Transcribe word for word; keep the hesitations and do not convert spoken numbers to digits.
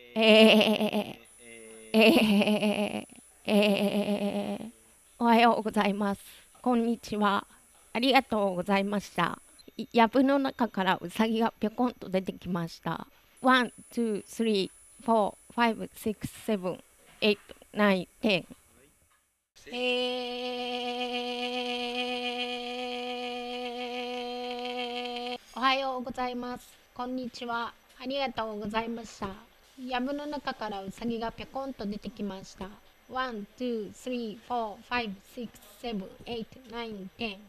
えー、えー、えー、おはようございます。こんにちは。ありがとうございました。い藪の中からウサギがぴょこんと出てきました。ワン、ツー、スリー、フォー、ファイブ、シックス、セブン、エイト、ナイン、テン。えー、おはようございます。こんにちは。ありがとうございました。藪の中からウサギがぴょこんと出てきました。ワン、ツー、スリー、フォー、ファイブ、シックス、セブン、エイト、ナイン、テン。